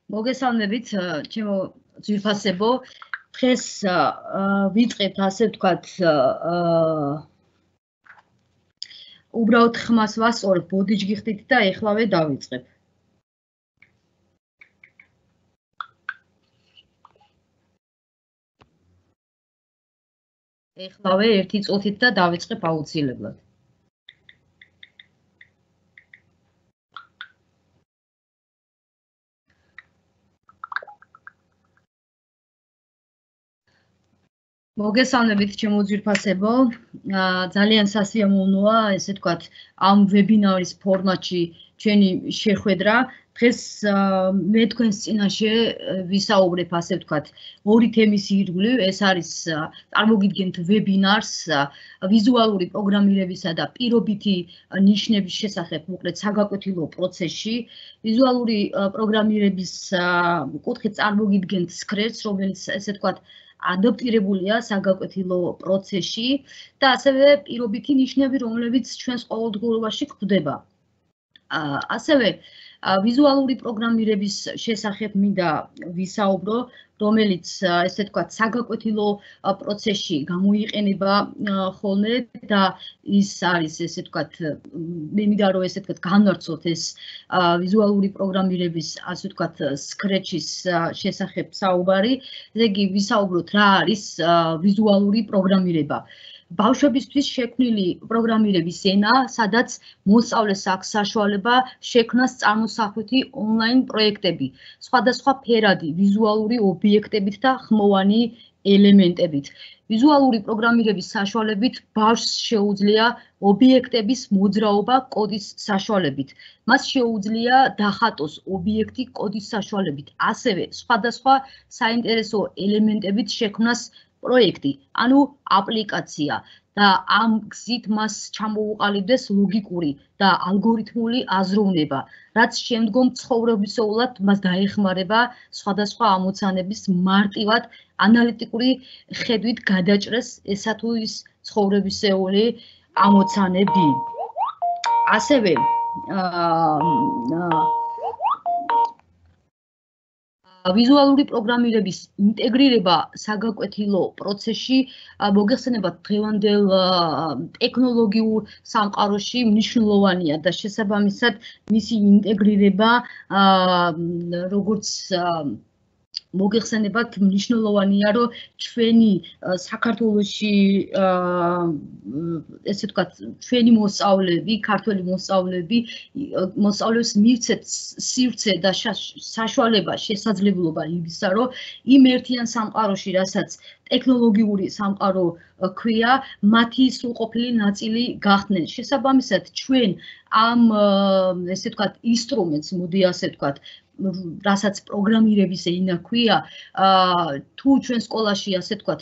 მოგესალმებით, ჩემო ძვირფასებო. დღეს ვიწყებთ, ასე ვთქვათ, უბრალოდ ხმას ვასწორებ, ბოდიჯ გიხდით და ეხლავე დავიწყებ. ეხლავე ერთი წუთით და დავიწყებ აუცილებლად. მოგესალმებით, ჩემო ძვირფასებო. ძალიან სასიამოვნოა, ესე ვთქვათ, ამ ვებინარის ფორმატში ჩვენი შეხვედრა. დღეს მე თქვენს წინაშე ვისაუბრებ, ასე ვთქვათ, ორი თემის ირგვლივ. ეს არის წარმოგიდგენთ ვებინარს ვიზუალური პროგრამირებისა და პირობითი ნიშნების შესახებ, მოკლედ საგაკვეთილო პროცესში. ვიზუალური პროგრამირების კუთხით წარმოგიდგენთ სქრეცს, რომელიც ესე ვთქვათ, ადაპტირებულია საგაკვეთილო პროცესში და ასევე პირობითი ნიშნები, რომლებიც ჩვენს ყოველდღიურობაში გვხვდება. ასევე ვიზუალური პროგრამირების შესახებ მინდა ვისაუბრო, რომელიც ესე ვთქვათ, საგაკვეთილო პროცესში გამოიყენება ხოლმე და ის არის ესე ვთქვათ, მე მინდა რომ ესე ვთქვათ, განვარცხოთ ეს ვიზუალური პროგრამირების ასე ვთქვათ, სქრეჩის შესახებ საუბარი. ესე იგი, ვისაუბროთ რა არის ვიზუალური პროგრამირება. ბავშვებისთვის შექმნილი პროგრამირების ენა, სადაც მოსწავლეს აქვს საშუალება შექმნას წარმოსახვითი ონლაინ პროექტები, სხვადასხვა ფერადი ვიზუალური ობიექტებით და ხმოვანი ელემენტებით. ვიზუალური პროგრამირების საშუალებით ბავშვს შეუძლია ობიექტების მოძრაობა კოდის საშუალებით. მას შეუძლია დახატოს ობიექტი კოდის საშუალებით, ასევე სხვადასხვა საინტერესო ელემენტებით შექმნას პროექტი, ანუ აპლიკაცია და ამ გზით მას ჩამოუყალიბდეს ლოგიკური და ალგორითმული აზროვნება, რაც შემდგომ ცხოვრებისეულად მას დაეხმარება სხვადასხვა ამოცანების მარტივად ანალიტიკური ხედვით გადაჭრეს ესა თუ ის ცხოვრებისეული ამოცანები. ასევე ვიზუალური პროგრამირების ინტეგრირება საგაკვეთილო პროცესში მოგეხსენებათ დღევანდელ ტექნოლოგიურ სამყაროში მნიშვნელოვანია და შესაბამისად მისი ინტეგრირება როგორც მოგეხსენებათ მნიშვნელოვანია, რომ ჩვენი საქართველოში ესე ვთქვათ, ჩვენი მოსწავლეები, ქართველი მოსწავლეებს მივცეთ სივრცე და საშუალება, შესაძლებლობა იმისა, რომ იმ ერთიან სამყაროში, რასაც ტექნოლოგიური სამყარო ქვია, მათი სრულყოფილი ნაწილი გახდნენ. შესაბამისად, ჩვენ ამ ესე ვთქვათ, ინსტრუმენტს, მოდი ასე ვთქვათ, რასაც პროგრამირების ენა ქვია, თუ ჩვენ სკოლაში ასე ვთქვათ,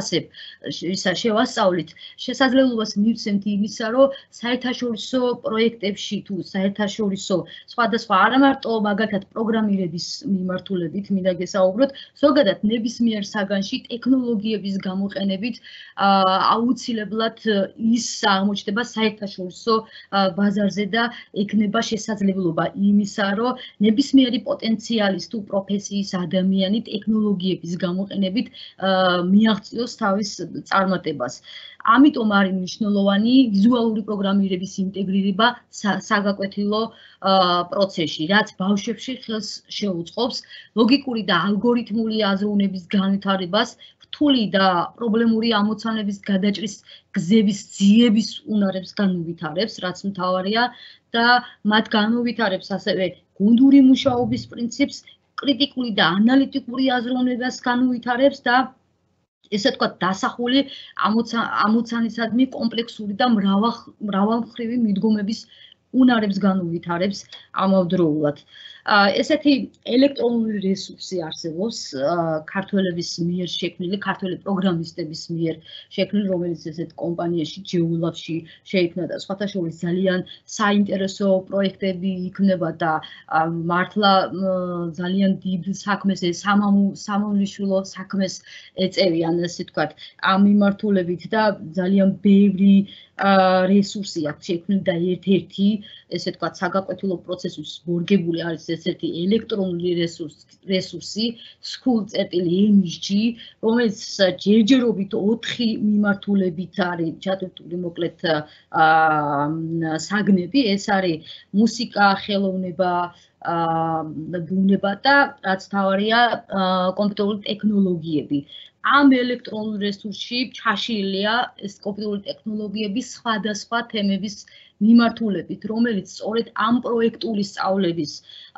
შევასწავლით, შესაძლებლობას მივცემთ იმისა, რომ საერთაშორისო პროექტებში თუ საერთაშორისო სხვადასხვა არა მარტო მაგალითად პროგრამირების მიმართულებით მინდა გესაუბროთ, ზოგადად ნებისმიერ საგანში ტექნოლოგიების გამოყენებით აუცილებლად ის აღმოჩნდება საერთაშორისო ბაზარზე და ექნება შესაძლებლობა იმისა, რომ ნებისმიერი პოტენციალის თუ პროფესიის ადამიანი ტექნოლოგიების გამოყენებით მიაღწიოს თავის წარმატებას. ამიტომ არის მნიშვნელოვანი ვიზუალური პროგრამირების ინტეგრირება საგაკვეთილო პროცესში, რაც ბავშვებში ხელს შეუწყობს ლოგიკური და ალგორითმული აზროვნების განვითარებას, რთული და პრობლემური ამოცანების გადაჭრის გზების ძიების უნარებს განუვითარებს, რაც მთავარია და მათ განუვითარებს ასევე გუნდური მუშაობის პრინციპს, კრიტიკული და ანალიტიკური აზროვნებას განუვითარებს და ესე ვთქვათ, დასახული ამოცანისადმი კომპლექსური და მრავალმხრივი მიდგომების უნარებს განუვითარებს ამავდროულად. ესეთი ელექტრონული რესურსი არსებობს ქართველების მიერ შექმნილი, ქართველი პროგრამისტების მიერ შექმნილი, რომელიც ესეთ კომპანიაში, ჯეულავში შეიქმნა და სხვათა შორის ძალიან საინტერესო პროექტები იქმნება და მართლა ძალიან დიდ საქმეს, სამომრიშვილო საქმეს ეწევიან, ესე ვთქვათ, ამ მიმართულებით და ძალიან ბევრი რესურსი აქვს შექმნილი და ერთ-ერთი, ესე ვთქვათ, საგაკვეთილო პროცესის მორგებული არის ესეთი ელექტრონული რესურსი school.msg, რომელიც ჯერჯერობით 4 მიმართულებით არის ჩატვირთული მოკლედ საგნები, ეს არის მუსიკა, ხელოვნება, ბუნება და რაც თავარია კომპიუტერული ტექნოლოგიები. Am ელექტრონულ რესურსში ჩაშლილია ეს კომპიუტერული ტექნოლოგიების სხვადასხვა თემების მიმართულებით, რომელიც სწორედ ამ პროექტული სწავლების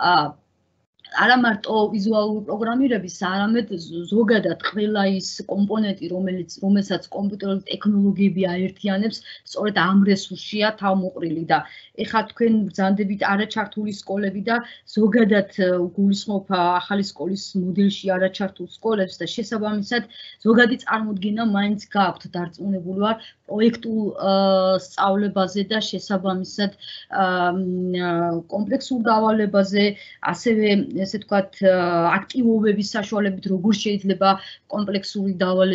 არა მარტო ვიზუალური პროგრამირების, არამედ ზოგადად ყველა ის კომპონენტი, რომელსაც კომპიუტერული ტექნოლოგიები აერთიანებს, სწორედ ამ რესურსშია თავმოყრილი და ეხლა თქვენ ბრძანდებით არაჩართული სკოლები და ზოგადად გულისხმობ ახალი სკოლის მოდელში არაჩართულ სკოლებს და შესაბამისად ზოგადი წარმოდგენა მაინც გაქვთ დარწმუნებული ვარ პროექტულ სწავლებაზე და შესაბამისად კომპლექსურ დავალებაზე, ასევე ესე ვთქვათ, აქტივობების საშუალებით როგორ შეიძლება კომპლექსური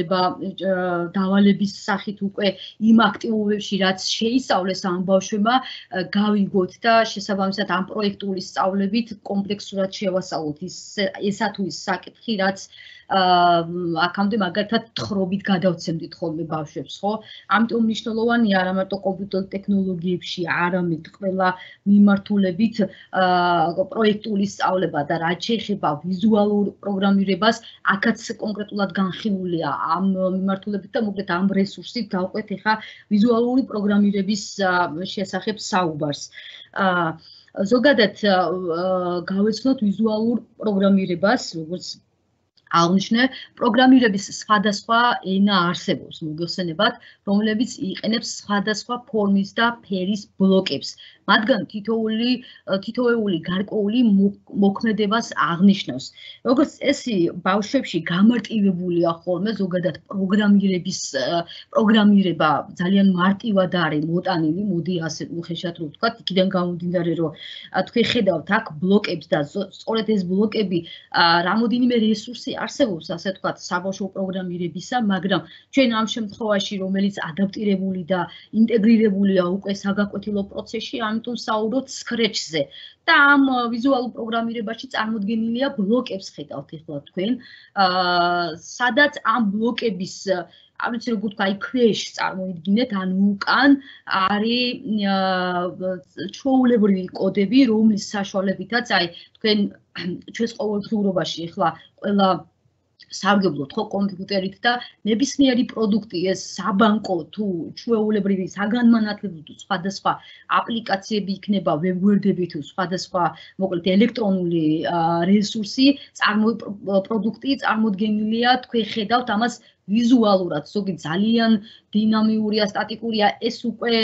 დავალების სახით უკვე იმ აქტივობებში, რაც შეისწავლეს ამ ბავშვებმა, გავიგოთ და შესაბამისად ამ პროექტული სწავლებით კომპლექსურად შევასწავლოთ ესა თუ ის საკითხი, რაც აქამდე მაგალითად თხრობით გადავცემდით ხოლმე ბავშვებს, ხო? ამიტომ მნიშვნელოვანია არა მარტო კომპიუტერულ ტექნოლოგიებში, არამედ ყველა მიმართულებით პროექტული სწავლება და რაც შეეხება ვიზუალურ პროგრამირებას, აქაც კონკრეტულად განხილულია ამ მიმართულებით და მოკლედ ამ რესურსით გავყვეთ ახლა ვიზუალური პროგრამირების შესახებ საუბარს. ზოგადად გავეცნოთ ვიზუალურ პროგრამირებას, როგორც აღნიშნე, პროგრამირების სხვადასხვა ენა არსებობს, მოგეხსენებათ, რომლებიც იყენებს სხვადასხვა ფორმის და ფერის ბლოკებს. მათგან თითოეული გარკვეული მოქმედებას აღნიშნავს. როგორც წესი, ბავშვებში გამარტივებულია ხოლმე ზოგადად პროგრამირება ძალიან მარტივად არის მოტანილი, მოდი ასე უხეშად რომ ვთქვათ, იქიდან გამომდინარე, რომ თქვენ ხედავთ აქ ბლოკებს და სწორედ ეს ბლოკები რამოდენიმე რესურსი არსებობს, ასე ვთქვათ, საბავშვო პროგრამირებისა, მაგრამ ჩვენ ამ შემთხვევაში, რომელიც ადაპტირებული და ინტეგრირებულია უკვე საგაკვეთილო პროცესში, ამიტომ საუბრობთ Scratch-ზე. და ამ ვიზუალურ პროგრამირებაში წარმოდგენილია ბლოკებს ხედავთ ახლა თქვენ, სადაც ამ ბლოკების არ ვიცი როგორ თქვა, აი ქვეშ წარმოიდგინეთ, ან უკან არის ჩვეულებრივი კოდები, რომლის საშუალებითაც აი თქვენ ჩვენს ყოველდღიურობაში ახლა ყველა სარგებლობთ ხო კომპიუტერით და ნებისმიერი პროდუქტი ეს საბანკო თუ ჩვეულებრივი საგანმანათლებლო თუ სხვადასხვა აპლიკაციები იქნება ვებგვერდები თუ სხვადასხვა მოკლედ ელექტრონული რესურსი პროდუქტი წარმოდგენილია თქვენ ხედავთ ამას ვიზუალურად, ზოგი ძალიან დინამიურია, სტატიკურია, ეს უკვე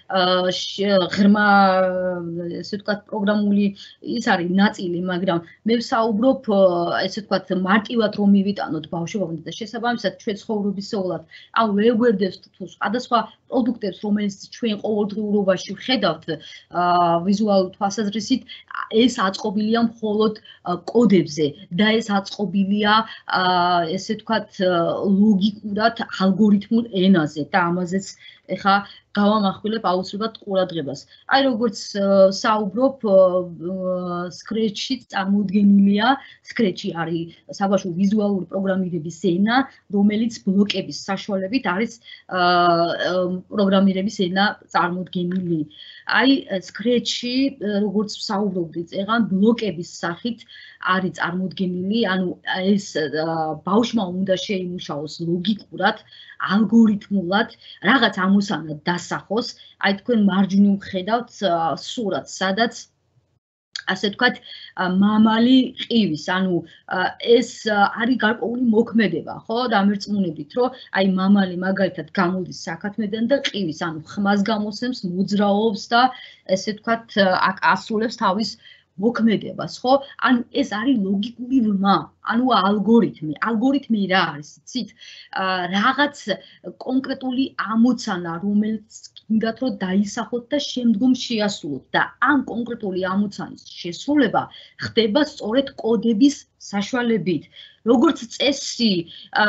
ღრმა, ესე ვთქვათ, პროგრამული ის არის ნაწილი, მაგრამ მე ვსაუბრობ, ესე ვთქვათ, მარტივად რომ მივიტანოთ ბავშვებამდე და შესაბამისად ჩვენ ცხოვრობისეულად ამ ვებგვერდებს თუ სხვადასხვა პროდუქტებს, რომელიც ჩვენ ყოველდღიურობაში ვხედავთ ვიზუალურ თვალსაზრისით, ეს აწყობილია მხოლოდ კოდებზე და ეს აწყობილია, ესე ვთქვათ, ლოგიკურად ალგორითმულ ენაზე და ამაზეც ეხა გავამახვილებ აუცილებლად ყურადღებას. აი როგორც საუბრობ Scratch-ში წარმოუდგენელია, Scratch-ი არის საბავშვო ვიზუალური პროგრამირების ენა, რომელიც ბლოკების საშუალებით არის პროგრამირების ენა წარმოუდგენელი. აი Scratch-ი როგორც საუბრობდით, ეხლა ბლოკების სახით არის წარმოუდგენელი, ანუ ეს ბავშვმა უნდა შეიმუშაოს ლოგიკურად, ალგორითმულად, რაღაც ამოსანა დასახოს, აი თქვენ მარჯვნივ ხედავთ სურათს, სადაც ასე ვთქვათ, მამალი ყივის, ანუ ეს არის გარკვეული მოქმედება, ხო, დამერწმუნებით, რომ აი მამალი მაგალითად გამოდის საქათმედან და ყივის, ანუ ხმას გამოსცემს, მოძრაობს და ესე ვთქვათ, აქ ასრულებს თავის მოქმედებას, ხო? ანუ ეს არის ლოგიკური ბრმა. ანუ ალგორითმი რა არის, იცით? რაღაც კონკრეტული ამოცანა, რომელიც გინდათ რომ დაისახოთ და შემდგომ შეასრულოთ და ამ კონკრეტული ამოცანის შესრულება ხდება სწორედ კოდების საშუალებით. როგორც წესი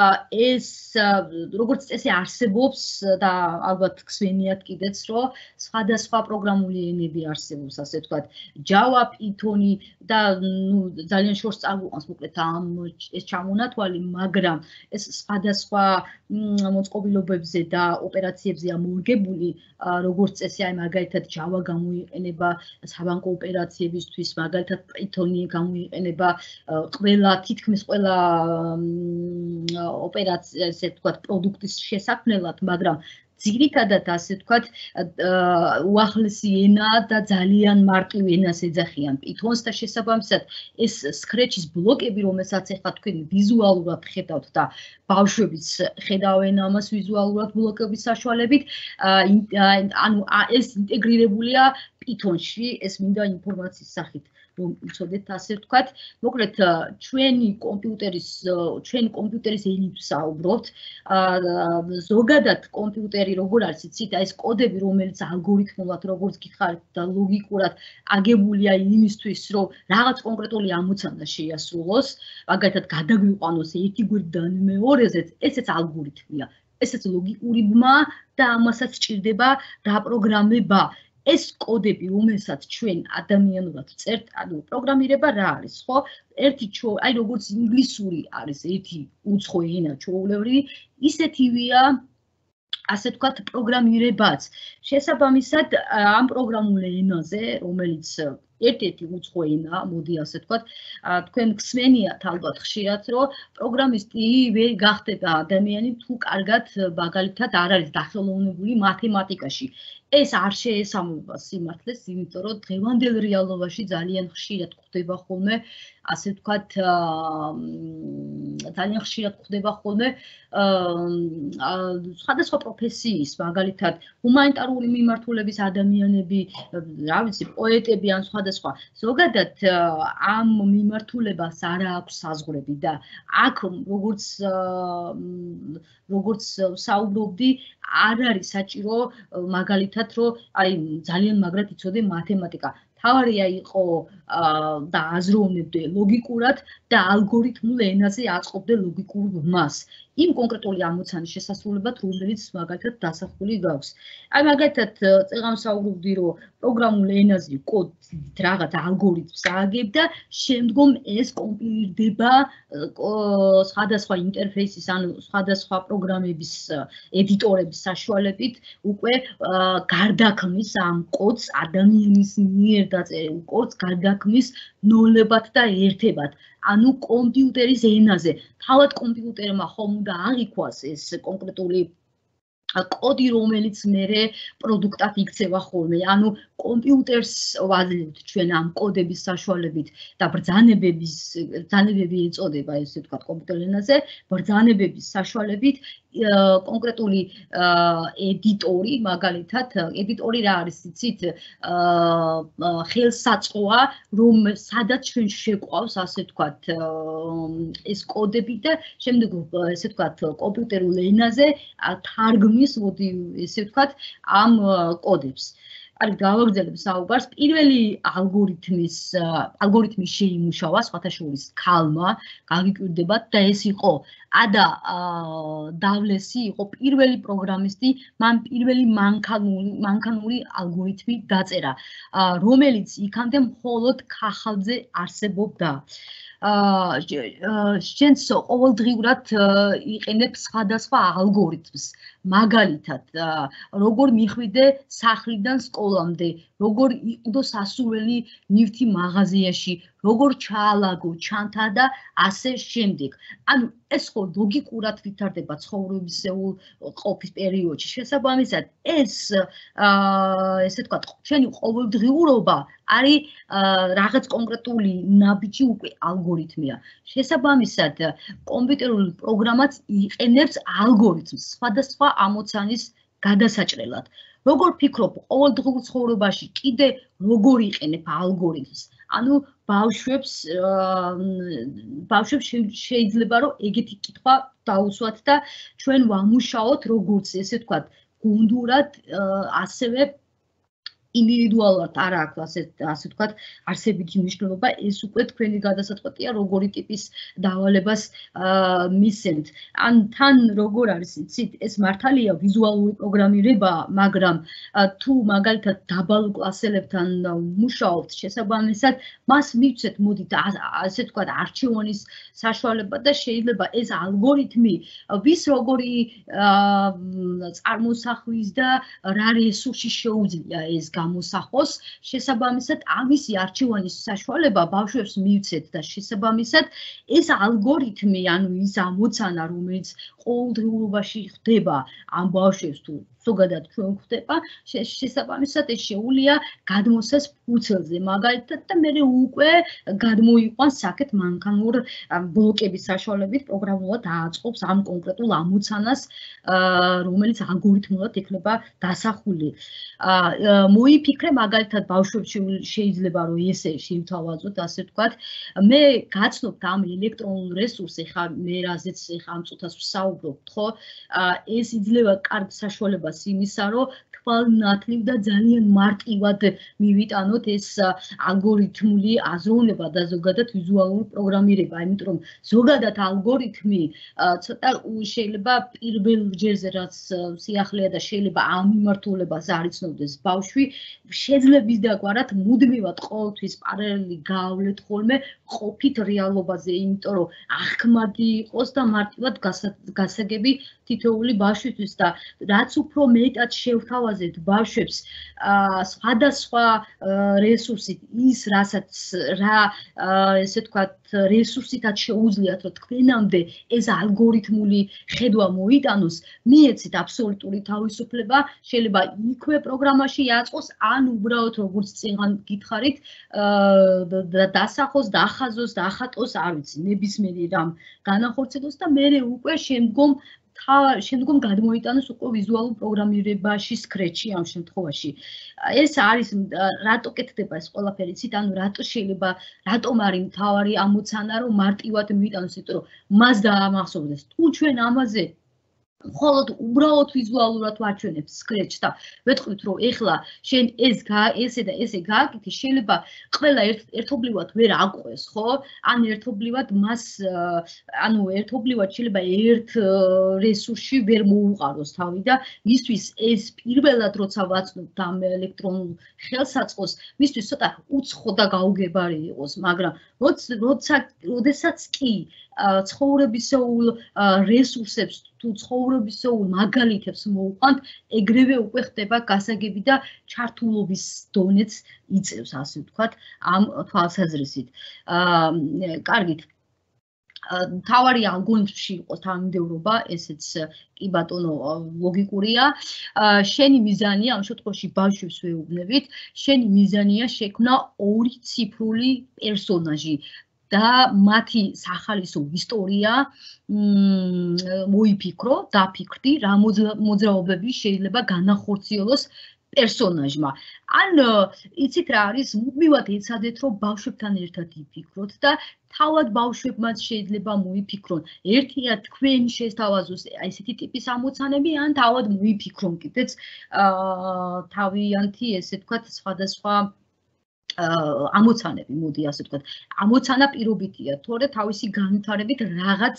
არსებობს და ალბათ გსვენიათ კიდეც რომ სხვადასხვა პროგრამული ენები არსებობს, ასე ვთქვათ, Java, Python და ძალიან შორს წაგვიყვანს მოკლედ ეს ჩამონათვალი, მაგრამ ეს სხვადასხვა მოწყობილობებზე და ოპერაციებზეა მორგებული, როგორც წესი, აი მაგალითად Java გამოიყენება საბანკო ოპერაციებისთვის, მაგალითად Python-ი გამოიყენება თითქმის ყველა ოპერაცია, ესე ვთქვათ, პროდუქტის შესაქმნელად, მაგრამ ძირითადად ასე ვთქვათ, უახლესი ენა და ძალიან მარტივ ენას ეძახიან Python-ს და შესაბამისად ეს Scratch-ის ბლოკები, რომელსაც ახლა თქვენ ვიზუალურად ხედავთ და ბავშვებიც ხედავენ ამას ვიზუალურად ბლოკების საშუალებით, ანუ ეს ინტეგრირებულია Python-ში, ეს მინდა ინფორმაციის სახით რომ იცოდეთ, ასე ვთქვათ, მოკლედ ჩვენი კომპიუტერის ენით ვსაუბრობთ. ზოგადად კომპიუტერი როგორ არის, იცით, ეს კოდები, რომელიც ალგორითმულად როგორც გითხარით და ლოგიკურად აგებულია იმისთვის, რომ რაღაც კონკრეტული ამოცანა შეასრულოს, მაგალითად გადაგვიყვანოს ერთი გვერდიდან მეორეზე, ესეც ალგორითმია, ესეც ლოგიკური ბმა და ამასაც სჭირდება დაპროგრამება. ეს კოდები, რომელსაც ჩვენ ადამიანურად ვწერთ, ანუ პროგრამირება რა არის, ხო? აი როგორც ინგლისური არის ერთი უცხო ენა ჩვეულებრივი, ისეთივეა, ასე ვთქვათ, პროგრამირებაც. შესაბამისად, ამ პროგრამულ ენაზე, რომელიც ერთ-ერთი უცხო ენა, მოდი ასე ვთქვათ, თქვენ გსმენიათ ალბათ ხშირად, რომ პროგრამისტი ვერ გახდება ადამიანი თუ კარგად მაგალითად არ არის დახელოვნებული მათემატიკაში. ეს არ შეესაბამება სიმართლეს, იმიტომ რომ დღევანდელ რეალობაში ძალიან ხშირად გვხვდება ხოლმე, ასე ვთქვათ, სხვადასხვა პროფესიის, მაგალითად, ჰუმანიტარული მიმართულების ადამიანები, რა ვიცი, პოეტები ან სხვადასხვა. ზოგადად ამ მიმართულებას არ აქვს საზღვრები და აქ როგორც საუბრობდი, არ არის საჭირო მაგალითად, რომ აი ძალიან მაგრად იცოდე მათემატიკა. თავარია იყო და აზროვნებდე ლოგიკურად და ალგორითმულ ენაზე აწყობდე ლოგიკურ ბმას. იმ კონკრეტული ამოცანის შესასრულებლად, რომელიც მაგალითად დასახული გვაქვს. აი მაგალითად წეგამს საუბრობდი, რომ პროგრამულ ენაზე კოდით რაღაც ალგორითმს ააგებ და შემდგომ ეს კომპილირდება სხვადასხვა ინტერფეისის, ანუ სხვადასხვა პროგრამების ედიტორების საშუალებით უკვე გარდაქმნის ამ კოდს ადამიანის მიერ დაწერილ კოდს გარდაქმნის ნოლებად და ერთებად. ანუ კომპიუტერის ენაზე. თავად კომპიუტერმა ხომ უნდა აღიქვას ეს კონკრეტული კოდი, რომელიც მერე პროდუქტად იქცევა ხოლმე. ანუ კომპიუტერს ვაძლევთ ჩვენ ამ კოდების საშუალებით და ბრძანებები ეწოდება, ესე ვთქვათ, კომპიუტერულ ენაზე, ბრძანებების საშუალებით კონკრეტული ედიტორი, მაგალითად, ედიტორი რა არის, იცით, ხელსაწყოა, რომ სადაც ჩვენ შეყვავს, ასე ვთქვათ, ეს კოდები და შემდეგ, ესე ვთქვათ, კომპიუტერულ ენაზე თარგმნის, მოდი, ესე ვთქვათ, ამ კოდებს. არის გავაგრძელებ საუბარს. პირველი ალგორითმის შეიმუშავა, სხვათა შორის ქალმა, გაგიკვირდებათ და ეს იყო ადა დავლესი, იყო პირველი პროგრამისტი, მან პირველი მანქანური ალგორითმი დაწერა, რომელიც იქამდე მხოლოდ ქაღალდზე არსებობდა. შენს ყოველდღიურად იყენებ სხვადასხვა ალგორითმს. მაგალითად, როგორ მიხვიდე სახლიდან სკოლამდე, როგორ იყიდო სასურველი ნივთი მაღაზიაში, როგორ ჩაალაგო ჩანთა და ასე შემდეგ. ანუ ეს ხო ლოგიკურად ვითარდება ცხოვრებისეულ ყოფის პერიოდში. შესაბამისად, ესე ვთქვათ, ჩვენი ყოველდღიურობა არის რაღაც კონკრეტული ნაბიჯი უკვე ალგორითმია. შესაბამისად, კომპიუტერული პროგრამაც იყენებს ალგორითმს სხვადასხვა ამოცანის გადასაჭრელად. როგორ ფიქრობ, ყოველდღიურ ცხოვრებაში კიდე როგორ იყენებ ალგორითმს? ანუ ბავშვებს შეიძლება რომ ეგეთი კითხვა დაუსვათ და ჩვენ ვამუშაოთ როგორც ესე ვთქვათ გუნდურად ასევე ინდივიდუალურად არ აქვს ასე ვთქვათ არსებითი მნიშვნელობა ეს უკვე თქვენი გადასაწყვეტია როგორი ტიპის დავალებას მისცემთ ან თან როგორ არის იცით ეს მართალია ვიზუალური პროგრამირება მაგრამ თუ მაგალითად დაბალ კლასელებთან მუშაობთ შესაბამისად მას მივცეთ მოდით ასე ვთქვათ არჩევანის საშუალება და შეიძლება ეს ალგორითმი ვის როგორი წარმოსახვის და რა რესურსი შეუძლია ეს გამოსახოს შესაბამისად ამისი არჩევანის საშუალება ბავშვებს მივცეთ და შესაბამისად ეს ალგორითმი ანუ ის ამოცანა რომელიც ყოველდღიურობაში ხდება ამ ბავშვებს თუ ზოგადად ჩვენ გვხდება შესაბამისად ეს შეუძლია გადმოსცეს ფუცელზე მაგალითად და მე უკვე გადმოიყვანს საკეთ მანქანურ ბლოკების საშუალებით პროგრამულად დააწყობს ამ კონკრეტულ ამოცანას რომელიც ალგორითმულად იქნება დასახული მოიფიქრე მაგალითად ბავშვებს შეიძლება რომ ესე შევთავაზოთ ასე ვთქვათ მე გაცნობთ ამ ელექტრონულ რესურსს ეხა მე რაზეც ეხა ამ წუთას ვსაუბრობთ ხო ეს იძლევა კარგ საშუალებას იმისა რომ თვალნათლივ და ძალიან მარტივად მივიტანოთ ეს ალგორითმული აზროვნება და ზოგადად ვიზუალური პროგრამირება იმიტომ რომ ზოგადად ალგორითმი ცოტა შეიძლება პირველ ჯერზე რაც სიახლეა და შეიძლება ამ მიმართულებას არ იცნობდეს ბავშვი შეძლებს დაგვარად მუდმივად ყოველთვის პარალელი გაავლეთ ხოლმე ყოფით რეალობაზე იმიტომ რომ აღქმადი იყოს და მარტივად გასაგები თითოეული ბავშვისთვის და რაც უფრო მეტად შევთავაზეთ ბავშვებს სხვადასხვა რესურსით ის რასაც რა ესე ვთქვათ რესურსითაც შეუძლიათ რომ თქვენამდე ეს ალგორითმული ხედვა მოიტანოს მიეცით აბსოლუტური თავისუფლება შეიძლება იქვე პროგრამაში იაწყოს ან უბრალოდ როგორც წინღან გითხარით დასახოს დაახაზოს დაახატოს არ ვიცი ნებისმიერი რამ განახორციელოს და მე უკვე შემდგომ გადმოიტანოს უკვე ვიზუალურ პროგრამირებაში სკრეჩი ამ შემთხვევაში ეს არის რატო კეთდება ეს ყველაფერი იცით ანუ რატო შეიძლება რატომ არის მთავარი ამოცანა რომ მარტივად მიიტანოს იმიტომ რომ მას დაამახსოვრდეს თუ ჩვენ ამაზე მხოლოდ უბრალოდ ვიზუალურად ვაჩვენებთ სკრეჩს და ვეთქვით რომ ეხლა შენ ესე და ესე გააკეთე შეიძლება ყველა ერთობლივად ვერ აყვეს ხო ან ერთობლივად მას ანუ ერთობლივად შეიძლება ერთ რესურსში ვერ მოუყაროს თავი და მისთვის ეს პირველად როცა ვაცნობთ ამ ელექტრონულ ხელსაწყოს მისთვის ცოტა უცხო და გაუგებარი იყოს მაგრამ როდესაც კი ცხოვრებისეულ რესურსებს თუ ცხოვრებისეულ მაგალითებს მოუყვანთ, ეგრევე უკვე ხდება გასაგები და ჩართულობის დონეც იწევს, ასე ვთქვათ, ამ თვალსაზრისით. კარგით. თავარი ალგორითმში იყოს თანმიმდევრობა, ესეც კი ბატონო ლოგიკურია. შენი მიზანია ამ შემთხვევაში ბავშვებს ვეუბნებით, შენი მიზანია შექმნა ორი ციფრული პერსონაჟი. და მათი სახალისო ისტორია მოიფიქრო, დაფიქრდი, რა მოძრაობები შეიძლება განახორციელოს პერსონაჟმა. ან იცით რა არის, მუდმივად ეცადეთ, რომ ბავშვებთან ერთად იფიქროთ და თავად ბავშვებმაც შეიძლება მოიფიქრონ. ერთია თქვენ შესთავაზოს ესეთი ტიპის ამოცანები, ან თავად მოიფიქრონ კიდეც თავიანთი, ესე ვთქვათ, სხვადასხვა ამოცანები, მოდი ასე ვთქვათ. ამოცანა პირობითია, თორე თავისი განვითარებით რაღაც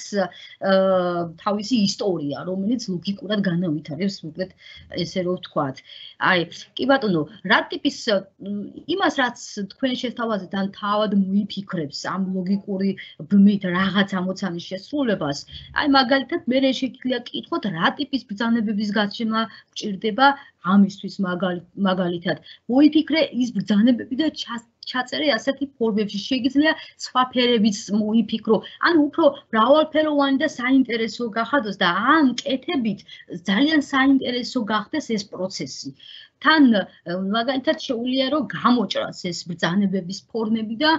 თავისი ისტორია, რომელიც ლოგიკურად განავითარებს, მოკლედ ესე რომ ვთქვათ. აი, კი ბატონო, რა ტიპის იმას რაც თქვენ შესთავაზეთ, ან თავად მოიფიქრებს ამ ლოგიკური ბმით რაღაც ამოცანის შესრულებას, აი მაგალითად მე შეგვიძლია კითხოთ, რა ტიპის ბრძანებების გაცემა გჭირდება ამისთვის მაგალითად. მოიფიქრე ის ბრძანებები და ჩაწერე ასეთი ფორმებში, შეიძლება სხვა ფერებიც მოიფიქრო, ან უფრო მრავალფეროვანი და საინტერესო გახადოს და ამ კეთებით ძალიან საინტერესო გახდეს ეს პროცესი. თან მაგალითად შეუძლია რომ გამოჭრას ეს ბრძანებების ფორმები და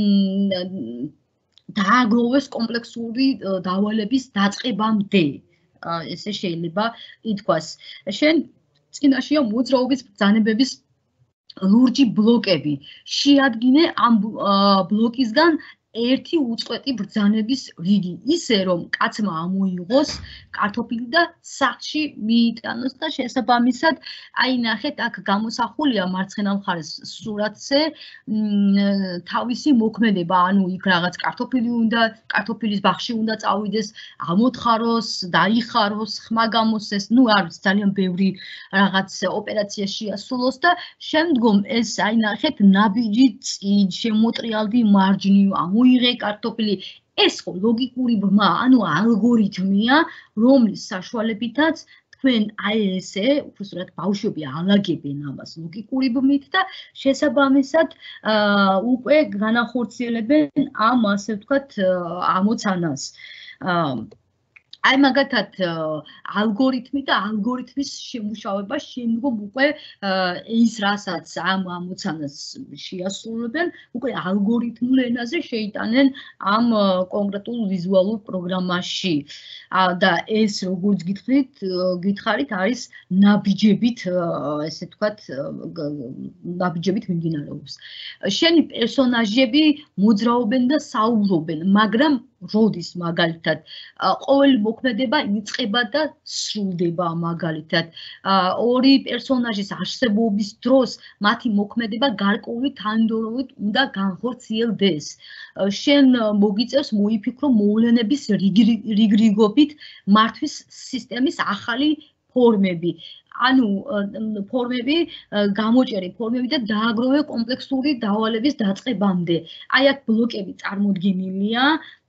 დააგროვოს კომპლექსური დავალების დაწყებამდე. ესე შეიძლება ითქვას. შენ წინაშია მოძრაობის ბრძანებების ლურჯი ბლოკები. შეადგინე ამ ბლოკისგან ერთი უწყვეტი ბრძანების რიგი, ისე რომ კაცმა ამოიღოს კარტოფილი და სახლში მიიტანოს და შესაბამისად, აი ნახეთ, აქ გამოსახულია მარცხენა მხარეს სურათზე თავისი მოქმედება, ანუ იქ რაღაც კარტოფილი უნდა, კარტოფილის ბაღში უნდა წავიდეს, ამოთხაროს, დაიხაროს, ხმა გამოსცეს, ნუ არის ძალიან ბევრი რაღაც ოპერაცია შეასრულოს და შემდგომ ეს აი ნახეთ, ნაბიჯი წინ შემოტრიალდი მარჯვნივ მოიღე კარტოფილი, ეს ხო ლოგიკური ბმა, ანუ ალგორითმია, რომლის საშუალებითაც თქვენ აი ესე, უბრალოდ ბავშვები ალაგებენ ამას ლოგიკური ბმით და შესაბამისად უკვე განახორციელებენ ამ ასე ვთქვათ ამოცანას. აი მაგათად ალგორითმი და ალგორითმის შემუშავება შემდგომ უკვე ის რასაც ამ ამოცანას შეასრულებენ, უკვე ალგორითმულ ენაზე შეიტანენ ამ კონკრეტულ ვიზუალურ პროგრამაში. და ეს როგორც გითხარით არის ნაბიჯებით, ესე ვთქვათ, ნაბიჯებით მიმდინარეობს. შენი პერსონაჟები მოძრაობენ და საუბრობენ, მაგრამ როდის მაგალითად ყოველი მოქმედება იწყება და სრულდება მაგალითად ორი პერსონაჟის არსებობის დროს მათი მოქმედება გარკვეული თანმიმდევრობით უნდა განხორციელდეს. შენ მოგიწევს მოიფიქრო მოვლენების რიგრიგობით მართვის სისტემის ახალი ფორმები. ანუ ფორმები, გამოჭერი ფორმები და დააგროვე კომპლექსური დავალების დაწყებამდე. აი აქ ბლოკები წარმოდგენილია,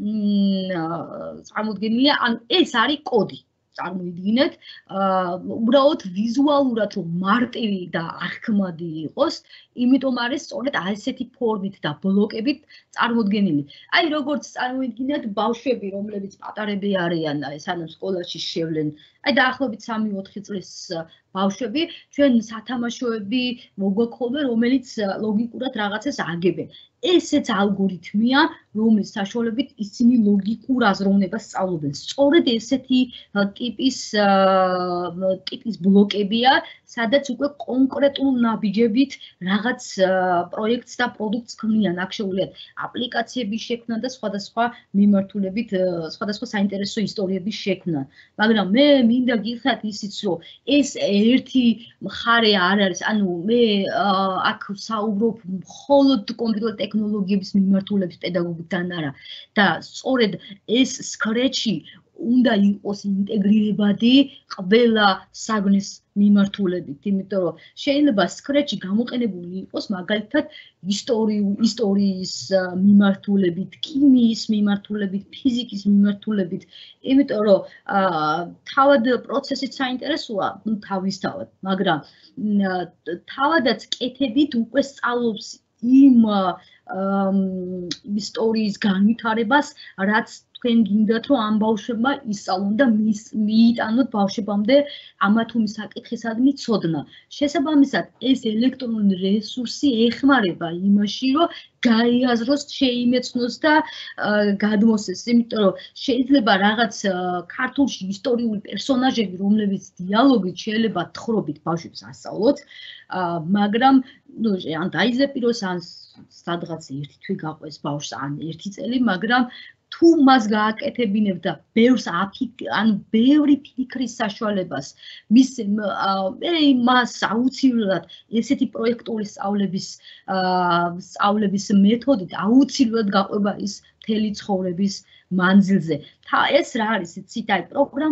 ანუ ეს არის კოდი. წარმოიდგინეთ, უბრალოდ ვიზუალურად რომ მარტივი და აღქმადი იყოს, იმიტომ არის სწორედ ასეთი ფორმით და ბლოკებით წარმოდგენილი. აი როგორც წარმოიდგინეთ ბავშვები, რომლებიც პატარები არიან, სანამ სკოლაში შევლენ, აი დაახლოებით 3-4 წლის ბავშვები, ჩვენ სათამაშოები მოგვაქვს, რომელიც ლოგიკურად რაღაცას აგებენ. ესეც ალგორითმია, რომლის საშუალებით ისინი ლოგიკურ აზროვნებას სწავლობენ. სწორედ ესეთი ტიპის ბლოკებია, სადაც უკვე კონკრეტულ ნაბიჯებით რაღაც პროექტს და პროდუქტს ქმნიან. აქ შეუძლიათ აპლიკაციების შექმნა და სხვადასხვა მიმართულებით, სხვადასხვა საინტერესო ისტორიების შექმნა. მაგრამ მე მინდა გითხრათ ისიც, რომ ეს ერთი მხარე არ არის, ანუ მე აქ საუბრობ მხოლოდ კომპიუტერული ტექნოლოგიების მიმართულების პედაგოგთან არა და სწორედ ეს სკრეჩი უნდა იყოს ინტეგრირებადი ყველა საგნის მიმართულებით, იმიტომ რომ შეიძლება სკრეჩი გამოყენებული იყოს მაგალითად ისტორიის მიმართულებით, ქიმიის მიმართულებით, ფიზიკის მიმართულებით, იმიტომ რომ თავად პროცესით საინტერესოა, თავისთავად, მაგრამ თავადაც კეთებით უკვე სწავლობს იმ ისტორიის განვითარებას, რაც თქვენ გინდათ რომ ამ ბავშვებმა ისწავლონ და მიიტანოთ ბავშვებამდე ამა თუ იმ საკითხისადმი ცოდნა. შესაბამისად, ეს ელექტრონული რესურსი ეხმარება იმაში, რომ გაიაზროს, შეიმეცნოს და გადმოსცეს, იმიტომ რომ შეიძლება რაღაც ქართულში ისტორიული პერსონაჟები, რომლებიც დიალოგით შეიძლება თხრობით ბავშვებს ასწავლოთ, მაგრამ ან დაიზეპიროს, ან სადღაც ერთი თვი გაყვეს ბავშვს, ან ერთი წელი, მაგრამ თუ მას გააკეთებინებ და ბევრი ფიქრის საშუალებას მას აუცილებლად ესეთი პროექტული სწავლების მეთოდით აუცილებლად გაყვება ის მთელი ცხოვრების მანძილზე. ეს რა არის, იცით, აი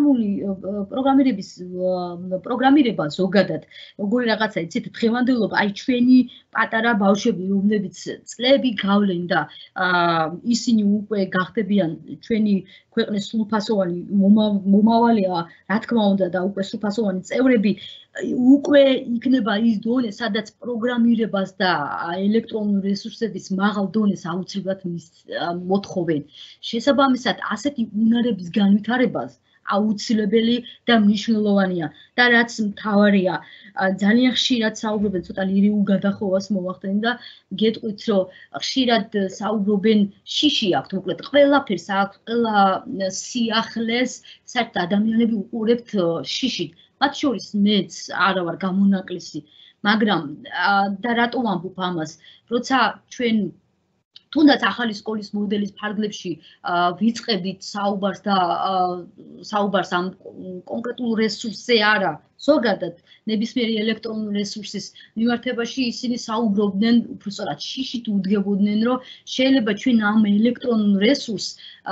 პროგრამირება ზოგადად, როგორი რაღაცა, იცით, დღევანდელობა, აი ჩვენი პატარა ბავშვები, რომლებიც წლები გავლენ და ისინი უკვე გახდებიან ჩვენი ქვეყნის სრულფასოვანი მომავალია, რა თქმა უნდა და უკვე სრულფასოვანი წევრები, უკვე იქნება ის დონე, სადაც პროგრამირებას და ელექტრონული რესურსების მაღალ დონეს აუცილებლად მოთხოვენ. შესაბამისად, ასეთი უნარების განვითარებას აუცილებელი და მნიშვნელოვანია და რაც მთავარია, ძალიან ხშირად საუბრობენ, ცოტა ლირიულ გადახოვას მოვახდენ და გეტყვით, რომ ხშირად საუბრობენ შიში აქვთ, მოკლედ ყველაფერს აქვთ, ყველა სიახლეს საერთოდ ადამიანები უყურებთ შიშით. მათ შორის მეც არა ვარ გამონაკლისი, მაგრამ და რატო ვამბობ ამას, როცა ჩვენ თუნდაც ახალი სკოლის მოდელის ფარგლებში ვიწყებდით საუბარს ამ კონკრეტულ რესურსზე არა, ზოგადად ნებისმიერი ელექტრონული რესურსის მიმართებაში ისინი საუბრობდნენ, უბრალოდ შიშით უდგებოდნენ, რომ შეიძლება ჩვენ ამ ელექტრონულ რესურსს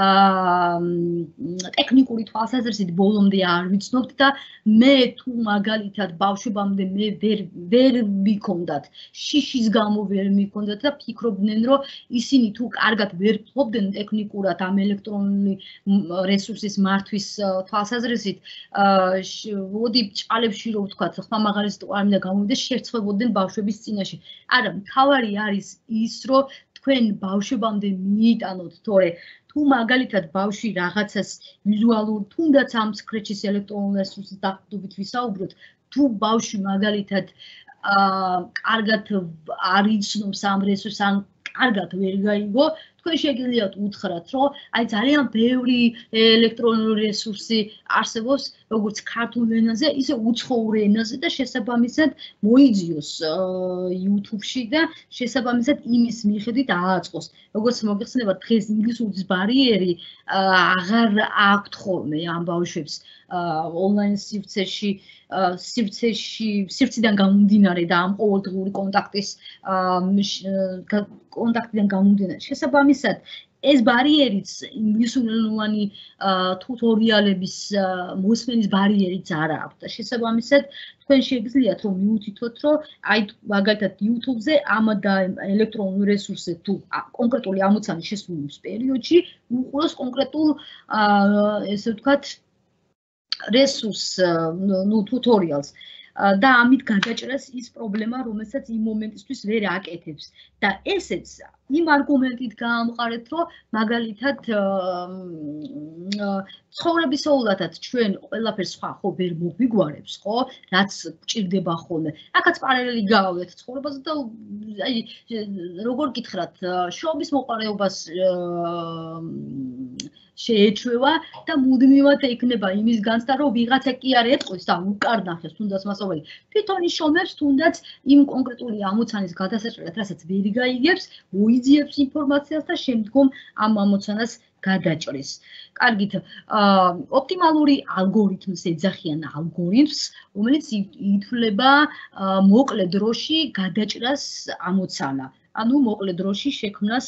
ტექნიკური თვალსაზრისით ბოლომდე არ ვიცნობთ და მე თუ მაგალითად ბავშვობამდე მე ვერ მიქონდათ, შიშის გამო ვერ მიქონდათ და ფიქრობდნენ, რომ ისინი თუ კარგად ვერ ფლობდნენ ტექნიკურად ამ ელექტრონული რესურსის მართვის თვალსაზრისით, მოდი ჭალებში რო ვთქვათ, ხმამაღალი სიტყვა არ მინდა გამოვიდეს, შერცხვებოდნენ ბავშვების წინაშე. არა, მთავარი არის ის, რომ თქვენ ბავშვობამდე მიიტანოთ, თორე თუ მაგალითად ბავშვი რაღაცას ვიზუალურ, თუნდაც ამ სკრეჩის ელექტრონულ რესურსის დაყრდნობით ვისაუბროთ, თუ ბავშვი მაგალითად კარგად არ იცნობს ამ რესურსს, ან კარგად ვერ გაიგო, თქვენ შეგიძლიათ უთხრათ, რომ აი ძალიან ბევრი ელექტრონული რესურსი არსებობს, როგორც ქართულ ენაზე, ისე უცხოურ ენაზე და შესაბამისად მოიძიოს YouTube-ში და შესაბამისად იმის მიხედვით ააწყოს. Როგორც მოგეხსენებათ, დღეს ინგლისურის ბარიერი აღარ აქვთ ხოლმე ამ ბავშვებს ონლაინ სივრციდან გამომდინარე და ამ ყოველდღიური კონტაქტიდან გამომდინარე. შესაბამისად, ეს ბარიერიც ინგლისურენოვანი ტუტორიალების მოსმენის ბარიერიც არ აქვს და შესაბამისად თქვენ შეგიძლიათ რომ მიუთითოთ რომ აი მაგალითად YouTube-ზე ამ და ელექტრონულ რესურსზე თუ კონკრეტული ამოცანის შესრულების პერიოდში უყუროს კონკრეტულ ესე ვთქვათ რესურს ტუტორიალს და ამით გადაჭრას ის პრობლემა, რომელსაც იმ მომენტისთვის ვერ აკეთებს და ესეც იმ არგუმენტით გაამყარეთ, რომ მაგალითად ცხოვრებისეულადაც ჩვენ ყველაფერს სხვა ხო ვერ მოგვიგვარებს, ხო? რაც გჭირდება ხოლმე. აქაც პარალელი გავავთ ცხოვრებაზე და აი როგორ გითხრათ, შრომის მოყარეობას შეეჩვევა და მუდმივად ექნება იმის განცდა, რომ ვიღაცა კი არ ეტყვის და უკარნახეს თუნდაც მასწავლებელი. თვითონ იშომებს თუნდაც იმ კონკრეტული ამოცანის გადასაჭრელად, რასაც ვერ გაიგებს, მოიძიებს ინფორმაციას და შემდგომ ამ ამოცანას გადაჭრის. კარგით, ოპტიმალური ალგორითმს ეძახიან ალგორითმს, რომელიც ითვლება მოკლე დროში გადაჭრას ამოცანა. ანუ მოკლე დროში შექმნას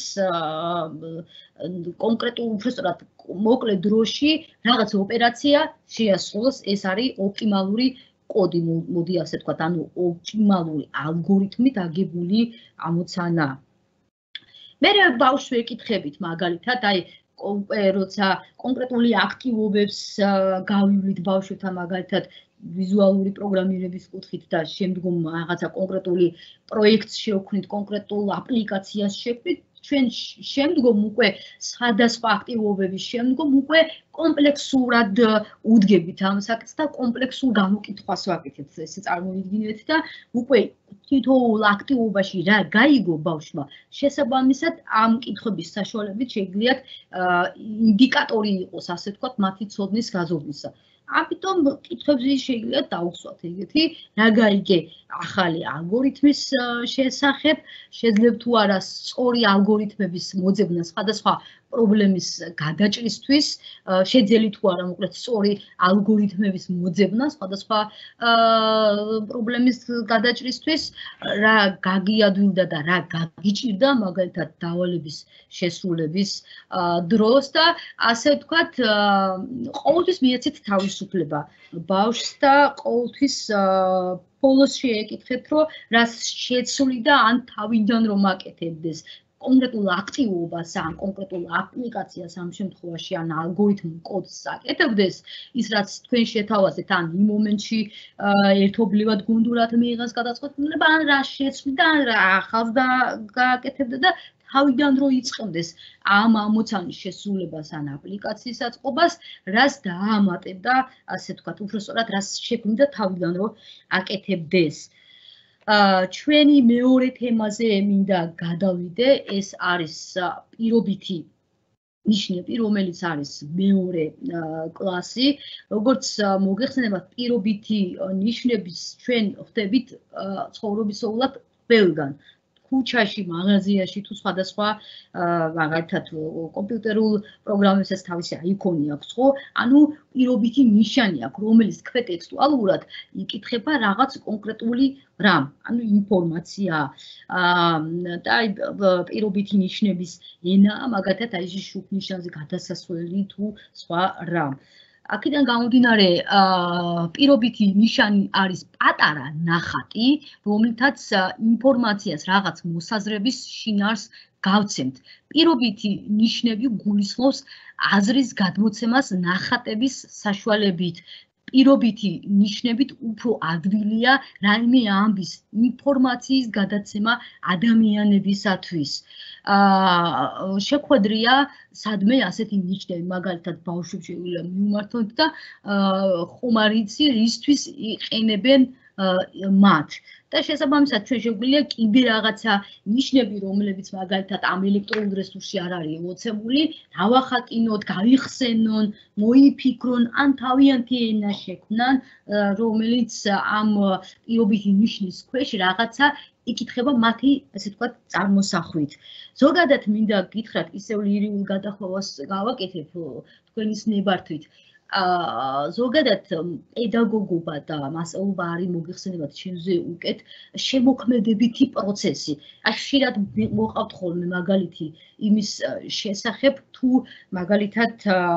კონკრეტულ უბრალოდ მოკლე დროში რაღაც ოპერაცია შეასრულოს, ეს არის ოპტიმალური კოდი, მოდი ასე ვთქვათ, ანუ ოპტიმალური ალგორითმით აგებული ამოცანა. მე ბავშვს ვეკითხებით მაგალითად, აი როცა კონკრეტული აქტივობებს გავივლით ბავშვებთან მაგალითად ვიზუალური პროგრამირების კუთხით და შემდგომ რაღაცა კონკრეტული პროექტს შევქმნით, კონკრეტულ აპლიკაციას შევქმნით, ჩვენ შემდგომ უკვე სხვადასხვა აქტივობების შემდგომ უკვე კომპლექსურად უდგებით ამ საკითხს და კომპლექსურ გამოკითხვას ვაკეთებთ, ესე წარმოვიდგინეთ და უკვე თითოეულ აქტივობაში რა გაიგო ბავშვმა, შესაბამისად ამ კითხვების საშუალებით შეგიძლიათ ინდიკატორი იყოს, ასე ვთქვათ, მათი ცოდნის გაზრდისა. ამიტომ კითხვებზე შეგიძლიათ დავუხსვათ ეგეთი, რა გაიგე ახალი ალგორითმის შესახებ, შეძლებთ თუ არა სწორი ალგორითმების მოძებნა სხვადასხვა პრობლემის გადაჭრისთვის, შეძელი თუ არა მოკლედ სწორი ალგორითმების მოძებნა სხვადასხვა პრობლემის გადაჭრისთვის, რა გაგიადვილდა და რა გაგიჭირდა მაგალითად დავალების შესრულების დროს და ასე ვთქვათ, ყოველთვის მიეცეთ თავისუფლება ბავშვს და ყოველთვის ბოლოს შეეკითხეთ, რომ რას შეცვლიდა ან თავიდან რომ აკეთებდეს. კონკრეტულ აქტივობას ან კონკრეტულ აპლიკაციას ამ შემთხვევაში ან ალგორითმ კოდს აკეთებდეს, ის რაც თქვენ შეთავაზეთ, ან იმ მომენტში ერთობლივად გუნდურად მიიღეს გადაწყვეტილება, ან რა შეცვლიდა, ან რა ახალს გააკეთებდა და თავიდან რო იწყებდეს ამ ამოცანის შესრულებას ან აპლიკაციის აწყობას, რას დაამატებდა, ასე ვთქვათ, უბრალოდ რას შექმნიდა თავიდან რო აკეთებდეს. ჩვენი მეორე თემაზე მინდა გადავიდე, ეს არის პირობითი ნიშნები, რომელიც არის მეორე კლასი, როგორც მოგეხსენებათ, პირობითი ნიშნების ჩვენ ხვდებით ცხოვრობისეულად ყველგან. ქუჩაში, მაღაზიაში თუ სხვადასხვა მაგალითად კომპიუტერულ პროგრამებსაც თავისი აიკონი აქვს, ხო? ანუ პირობითი ნიშანი აქვს, რომელიც ქვეტექსტუალურად იკითხება რაღაც კონკრეტული რამ, ანუ ინფორმაცია და პირობითი ნიშნების ენა, მაგალითად აი შუქნიშანზე გადასასვლელი თუ სხვა რამ. აქედან გამომდინარე, პირობითი ნიშანი არის პატარა ნახატი, რომლითაც ინფორმაციას რაღაც მოსაზრების შინაარს გავცემთ. პირობითი ნიშნები გულისხმობს აზრის გადმოცემას ნახატების საშუალებით. პირობითი ნიშნებით უფრო ადვილია რაიმე ამბის ინფორმაციის გადაცემა ადამიანებისათვის. შეხვედრია სადმე ასეთი ნიშნები, მაგალითად ბავშვებს შეგვიძლია მივმართოთ და ხომარიცი რისთვის იყენებენ მათ. და შესაბამისად ჩვენ შეგვიძლია კიდე რაღაცა ნიშნები, რომლებიც მაგალითად ამ ელექტრონულ რესურსში არ არის მოცემული, დავახატინოთ, გაიხსენონ, მოიფიქრონ, ან თავიანთი ენა შექმნან, რომელიც ამ პირობითი ნიშნის ქვეშ რაღაცა იკითხება მათი, ასე ვთქვათ, წარმოსახვით. ზოგადად მინდა გითხრათ, ისევ ლირიულ გადახვევას გავაკეთებ თქვენის ნებართვით. ზოგადად პედაგოგობა და მასწავლობა არის მოგეხსენებათ შენზე უკეთ შემოქმედებითი პროცესი. ხშირად მოყავთ ხოლმე მაგალითი იმის შესახებ, თუ მაგალითად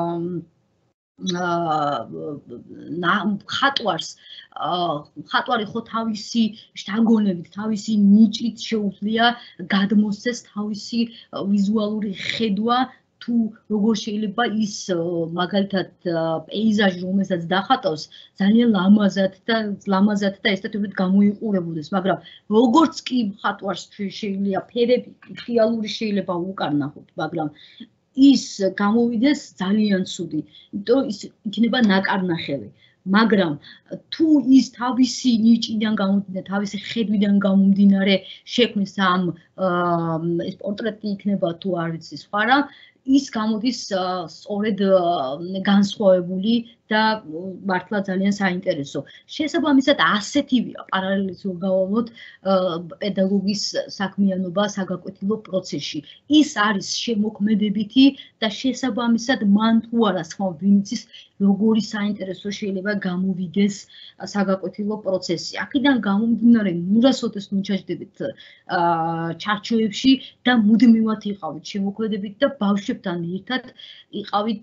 ხატვარი ხო თავისი შთაგონებით, თავისი ნიჭით შეუძლია გადმოსცეს თავისი ვიზუალური ხედვა, თუ როგორ შეიძლება ის მაგალითად პეიზაჟი, რომელსაც დახატავს, ძალიან ლამაზად და ესთეტურად გამოიყურებოდეს, მაგრამ როგორც კი ხატვარს შეიძლება ფერები რეალური შეიძლება უკან ნახოთ, მაგრამ ის გამოვიდეს ძალიან ცუდი, იმიტომ ის იქნება ნაკარნახევი. მაგრამ თუ ის თავისი ნიჭიდან გამომდინარე, თავისი ხედვიდან გამომდინარე შექმნის ამ ეს პორტრეტი იქნება თუ არ ვიცი სხვა რა, ის გამოდის სწორედ განსხვავებული და მართლა ძალიან საინტერესო. შესაბამისად, ასეთივეა პარალელიც რომ გავავლოთ პედაგოგის საქმიანობა საგაკვეთილო პროცესში. ის არის შემოქმედებითი და შესაბამისად მან თუ არა სხვა ვინცის როგორი საინტერესო შეიძლება გამოვიდეს საგაკვეთილო პროცესი. აქედან გამომდინარე, ნურასოდეს ნუჩაჯდებით ჩარჩოებში და მუდმივად იყავით შემოქმედებით და ბავშვებთან ერთად იყავით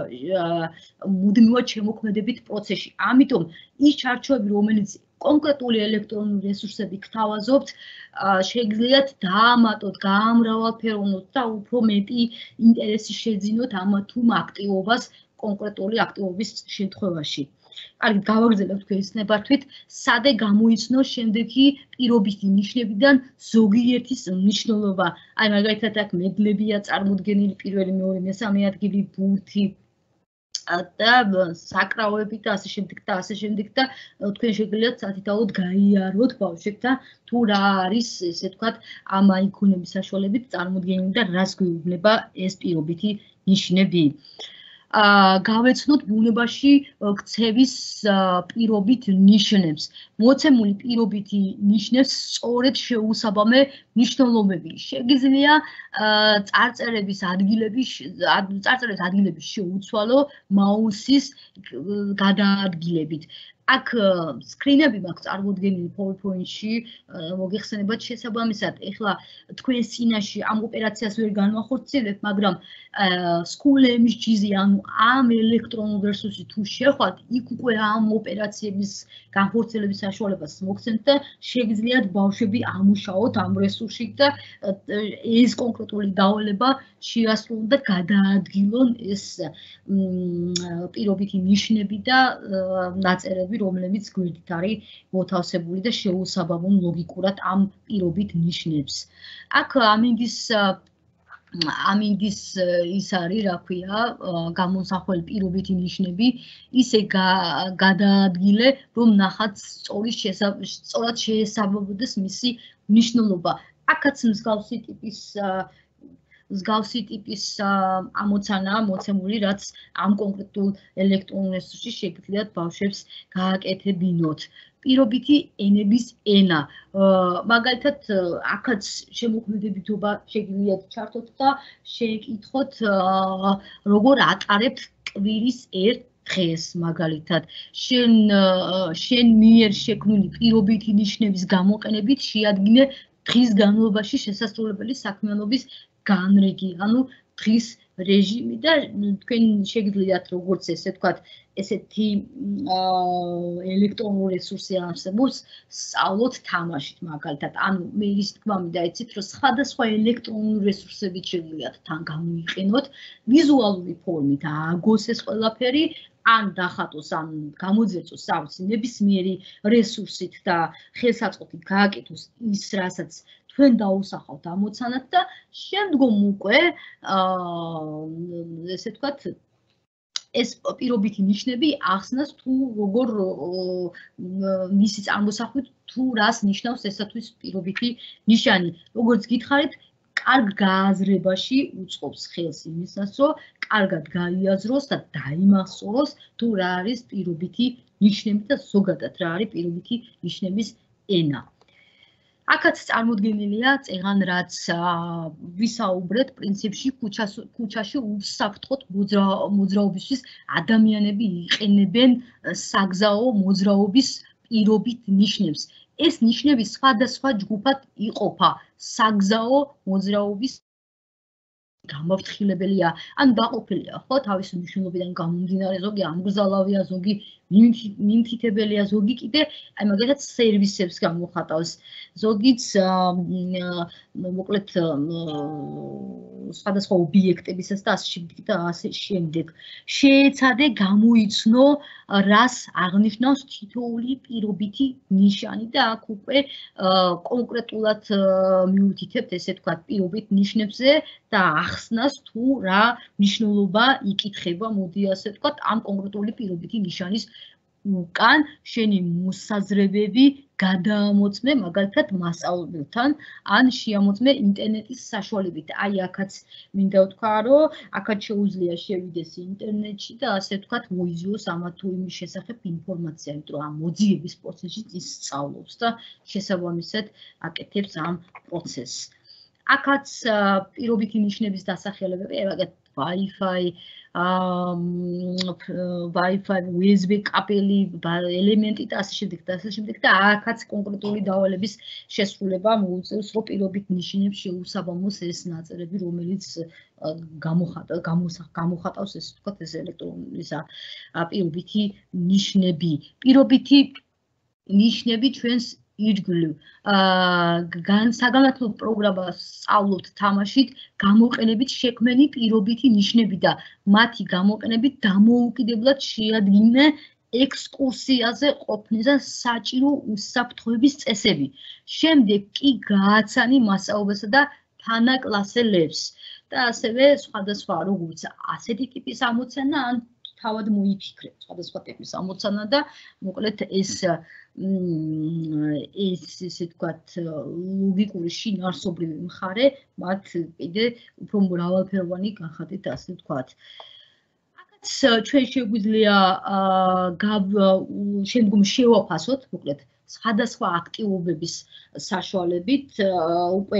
მუდმივად შემოქმედებით პროცესში. ამიტომ ის ჩარჩოები, რომელიც კონკრეტული ელექტრონული რესურსები გთავაზობთ, შეგიძლიათ დაამატოთ, გაამრავალფეროვნოთ და უფრო მეტი ინტერესი შეძინოთ ამ თუ აქტივობას კონკრეტული აქტივობის შემთხვევაში. კარგი, გავაგრძელებთ თქვენის ნებართვით, სადე გამოიცნოს შემდეგი პირობითი ნიშნებიდან ზოგიერთის მნიშვნელობა. აი მაგალითად აქ მედლებია წარმოდგენილი პირველი, მეორე, მესამე ადგილი, ბურთი და საკრავები და ასე შემდეგ და ასე შემდეგ და თქვენ შეგიძლიათ სათითაოდ გაიაროთ ბავშვებთან თუ რა არის, ესე ვთქვათ, ამ აიკონების საშუალებით წარმოდგენილი და რას გვეუბნება ეს პირობითი ნიშნები. გავეცნოთ ბუნებაში ქცევის პირობით ნიშნებს. მოცემული პირობითი ნიშნებს სწორედ შეუსაბამე მნიშვნელობები. შეგიძლია წარწერების ადგილების შეუცვალო მაუსის გადაადგილებით. აქ სკრინები მაქვს წარმოდგენილი PowerPoint-ში, მოგეხსენებათ შესაბამისად. ეხლა თქვენ სინაში ამ ოპერაციას ვერ განვახორციელებთ, მაგრამ სკულების ჯიზი, ანუ ამ ელექტრონულ რესურსში თუ შეხვალთ, იქ უკვე ამ ოპერაციების განხორციელების საშუალებას მოგცემთ და შეგიძლიათ ბავშვები ამუშაოთ ამ რესურსში და ეს კონკრეტული დავალება შეასრულონ და გადაადგილონ ეს პირობითი ნიშნები და ნაწერები, რომლებიც გვერდით არის მოთავსებული და შეუსაბამონ ლოგიკურად ამ პირობით ნიშნებს. აქ ამინდის ის არის, რა ქვია, გამოსახული პირობითი ნიშნები, ისე გადაადგილე, რომ ნახატს სწორად შეესაბამებოდეს მისი მნიშვნელობა. აქაც მსგავსი ტიპის მსგავსი ტიპის ამოცანაა მოცემული, რაც ამ კონკრეტულ ელექტრონულ რესურსში შეგიძლიათ ბავშვებს გააკეთებინოთ. პირობითი ენების ენა. მაგალითად, აქაც შემოქმედებითობა შეგიძლიათ ჩართოთ და შეეკითხოთ, როგორ ატარებთ კვირის ერთ დღეს, მაგალითად, შენ მიერ შექმნილი პირობითი ნიშნების გამოყენებით შეადგინე დღის განმავლობაში შესასრულებელი საქმიანობის განრიგი, ანუ დღის რეჟიმი და თქვენ შეგიძლიათ როგორც ესე ვთქვათ, ესეთი ელექტრონული რესურსი არსებობს, სწავლოთ თამაშით მაგალითად. ანუ მე ის თქმა მინდა იცით, რომ სხვადასხვა ელექტრონული რესურსებით შეგიძლიათ თან გამოიყენოთ, ვიზუალური ფორმით ააგოს ეს ყველაფერი, ან დახატოს, ან გამოძერწოს სავსე ნებისმიერი რესურსით და ხელსაწყოთით გააკეთოს ის, რასაც თქვენ დაუსახავთ ამოცანად და შემდგომ უკვე ესე ვთქვათ ეს პირობითი ნიშნები ახსნას თუ როგორ მისი წარმოსახვით თუ რას ნიშნავს ესათვის პირობითი ნიშანი. როგორც გითხარით, კარგ გააზრებაში უწყობს ხელს იმისას, რომ კარგად გაიაზროს და დაიმახსოვროს თუ რა არის პირობითი ნიშნები და ზოგადად რა არის პირობითი ნიშნების ენა. აქაც წარმოდგენილია წეღან, რაც ვისაუბრეთ, პრინციპში ქუჩაში უსაფრთხოდ მოძრაობისთვის ადამიანები იყენებენ საგზაო მოძრაობის პირობით ნიშნებს. ეს ნიშნები სხვადასხვა ჯგუფად იყოფა საგზაო მოძრაობის გამაფრთხილებელია, ან დაყოფილია, ხო, თავისი მნიშვნელობიდან გამომდინარე, ზოგი ამგზალავია, ზოგი მიმთითებელია, ზოგი კიდე, აი მაგალითად სერვისებს გამოხატავს, ზოგიც მოკლედ სხვადასხვა ობიექტებისას და ასე შემდეგ. შეეცადე გამოიცნო, რას აღნიშნავს თითოეული პირობითი ნიშანი და აქ უკვე კონკრეტულად მიუთითებთ, ესე ვთქვათ, პირობით ნიშნებზე და ახსნას თუ რა მნიშვნელობა იკითხება, მოდი ასე ვთქვათ, ამ კონკრეტული პირობითი ნიშანის უკან შენი მოსაზრებები გადაამოწმე მაგალითად მასწავლებელთან ან შეამოწმე ინტერნეტის საშუალებით. აი აქაც მინდა ვთქვა, რომ აქაც შეუძლია შევიდეს ინტერნეტში და ასე ვთქვათ მოიზიოს ამა თუ იმის შესახებ ინფორმაცია, იმიტომ რომ ამ მოძიების პროცესში ის სწავლობს და შესაბამისად აკეთებს ამ პროცესს. აქაც პირობითი ნიშნების დასახელებები, მაგალითად Wi-Fi, USB კაბელი, ელემენტი და ასე შემდეგ და აქაც კონკრეტული დავალების შესრულება მოუწევს, რომ პირობით ნიშნებს შეუსაბამოს ეს ნაწერები, რომელიც გამოხატავს ეს ვთქვათ ეს ელექტრონული პირობითი ნიშნები. პირობითი ნიშნები ჩვენს ირგვლივ საგანმანათლებლო პროგრამას სწავლობთ თამაშით, გამოყენებით შექმნილი პირობითი ნიშნები და მათი გამოყენებით დამოუკიდებლად შეადგინე ექსკურსიაზე ყოფნისა საჭირო უსაფრთხოების წესები. შემდეგ კი გააცანი მასწავლებელსა და თანაკლასელებს და ასევე სხვადასხვა როგორც ასეთი ტიპის ამოცანა ან თავად მოიფიქრეთ სხვადასხვა ტიპის ამოცანა და მოკლედ ეს ესე ვთქვათ ლოგიკური შინაარსობრივი მხარე მათ კიდე უფრო მრავალფეროვანი განხატეთ ასე ვთქვათ. აქაც ჩვენ შეგვიძლია შემდგომ შევაფასოთ მოკლედ სხვადასხვა აქტივობების საშუალებით უკვე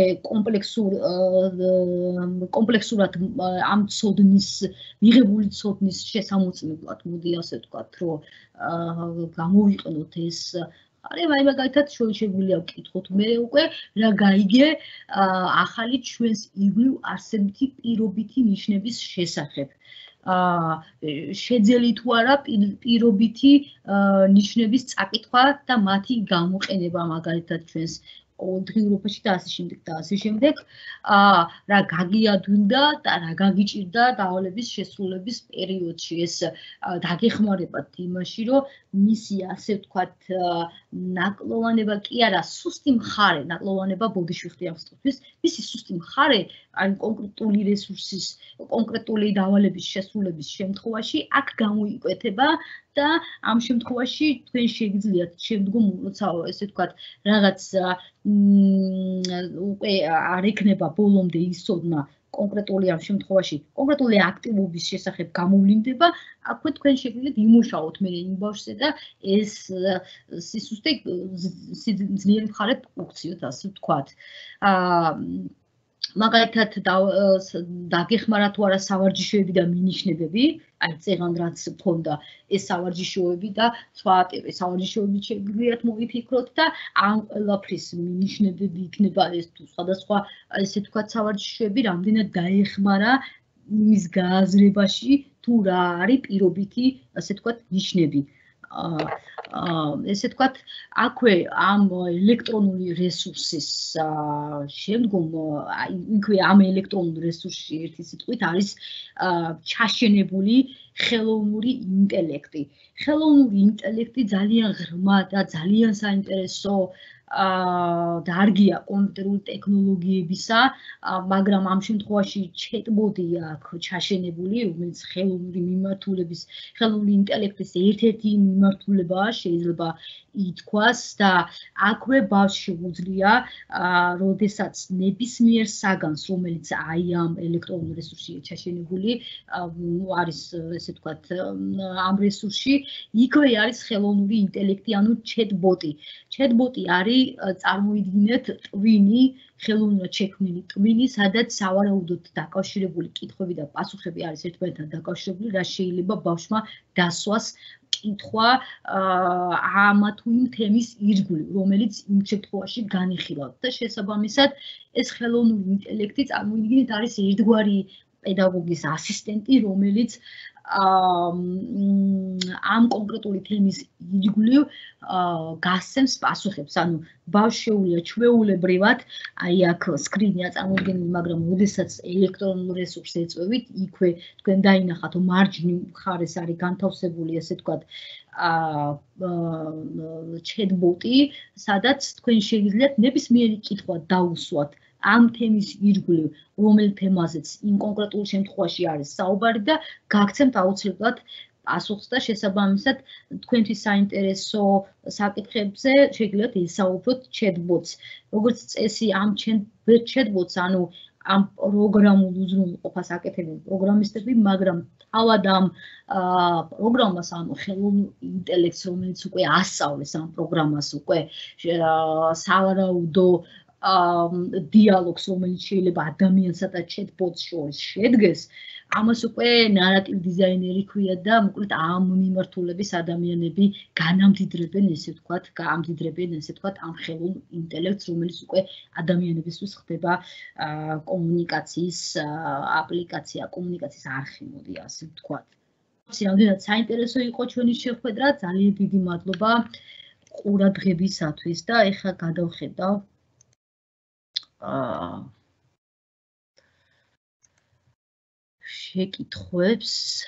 კომპლექსურად ამ ცოდნის მიღებული ცოდნის შესამოწმებლად მოდი ასე ვთქვათ, რომ გამოვიყენოთ ეს არის მაგალითად შეგვიძლია ვკითხოთ მე უკვე რა გაიგე ახალი ჩვენს იგივ არსებითი პირობითი ნიშნების შესახებ. შეძელი თუ არა პირობითი ნიშნების წაკითხვა და მათი გამოყენება მაგალითად ჩვენს ყოველდღიურობაში და ასე შემდეგ რა გაგიადვილდა და რა გაგიჭირდა დავალების შესრულების პერიოდში ეს დაგეხმარებათ იმაში რომ მისი ასე ვთქვათ ნაკლოვანება კი არა სუსტი მხარე ნაკლოვანება ბოდიში ხდი ამ სტუდის მისი სუსტი მხარე ან კონკრეტული რესურსის კონკრეტული დავალების შესრულების შემთხვევაში აქ გამოიკვეთება და ამ შემთხვევაში თქვენ შეგიძლიათ შემდგომ როცა ესე ვთქვათ რაღაც უკვე არ ექნება ბოლომდე ისოდნა კონკრეტული ამ შემთხვევაში კონკრეტული აქტივობის შესახებ გამოვლინდება, აქვე თქვენ შეგიძლიათ იმუშაოთ მე იმ ბავშვზე და ეს სისუსტე ძლიერი მხარე უკციოთ, ასე ვთქვათ. მაგალითად დაგეხმარა თუ არა სავარჯიშოები და მინიშნებები, აი წეგან რაც მქონდა ეს სავარჯიშოები და სხვა ტიპის სავარჯიშოები შეგიძლიათ მოიფიქროთ და ამ ყველაფრის მინიშნებები იქნება ეს თუ სხვადასხვა ესე ვთქვათ სავარჯიშოები რამდენად დაეხმარა იმის გააზრებაში თუ რა არის პირობითი ასე ვთქვათ ნიშნები. ესე ვთქვათ, აქვე ამ ელექტრონული რესურსის შემდგომ იქვე ამ ელექტრონულ რესურსში ერთი სიტყვით არის ჩაშენებული ხელოვნური ინტელექტი. ხელოვნური ინტელექტი ძალიან ღრმა და ძალიან საინტერესო დარგია კომპიუტერული ტექნოლოგიებისა, მაგრამ ამ შემთხვევაში ჩეტბოტი აქვს ჩაშენებული, რომელიც ხელოვნური მიმართულების, ხელოვნური ინტელექტის ერთ-ერთი მიმართულებაა, შეიძლება ითქვას და აქვე ბავშვს შეუძლია, როდესაც ნებისმიერ საგანს, რომელიც აი ამ ელექტრონულ რესურსშია ჩაშენებული, არის ესე ვთქვათ, ამ რესურსში, იქვე არის ხელოვნური ინტელექტი, ანუ ჩეტბოტი. ჩეტბოტი არის წარმოიდგინეთ ტვინი, ხელოვნურად შექმნილი ტვინი, სადაც სავარაუდოდ დაკავშირებული კითხვები და პასუხები არის ერთმანეთთან დაკავშირებული, რაც შეიძლება ბავშვმა დასვას კითხვა ამა თუ იმ თემის ირგვლივ, რომელიც იმ შემთხვევაში განიხილავთ და შესაბამისად ეს ხელოვნური ინტელექტი წარმოიდგინეთ არის ერთგვარი პედაგოგის ასისტენტი, რომელიც ამ კონკრეტული თემის ირგვლივ გასცემს პასუხებს. ანუ ბავშვს შეუძლია ჩვეულებრივად, აი აქ სკრინი წარმოდგენილი, მაგრამ როდესაც ელექტრონულ რესურსს ეწვევით, იქვე თქვენ დაინახათ, მარჯვნივ მხარეს არის განთავსებული, ესე ვთქვათ, ჩეტბოტი, სადაც თქვენ შეგიძლიათ ნებისმიერი კითხვა დაუსვათ ამ თემის ირგვლივ, რომელ თემაზეც იმ კონკრეტულ შემთხვევაში არის საუბარი და გაგცემთ აუცილებლად პასუხს და შესაბამისად თქვენთვის საინტერესო საკითხებზე შეგიძლიათ ესაუბროთ ჩეტბოტს. როგორც წესი ამ ჩეტბოტს, ანუ ამ პროგრამულ უზრუნველყოფას აკეთებენ პროგრამისტები, მაგრამ თავად ამ პროგრამას, ანუ ხელოვნურ ინტელექტს, რომელიც უკვე ასწავლეს ამ პროგრამას, უკვე სავარაუდო დიალოგს, რომელიც შეიძლება ადამიანსა და ჩეტბოტს შორის შედგეს, ამას უკვე ნარატივ დიზაინერი ქვია და მოკლედ ამ მიმართულების ადამიანები განამდიდრებენ, ესე ვთქვათ, ამ ხელოვნურ ინტელექტს, რომელიც უკვე ადამიანებისთვის ხდება კომუნიკაციის აპლიკაცია, კომუნიკაციის არხი, მოდი ასე ვთქვათ. რამდენად საინტერესო იყო ჩვენი შეხვედრა, ძალიან დიდი მადლობა ყურადღებისათვის და ეხლა გადავხედავ შეკითხვებს.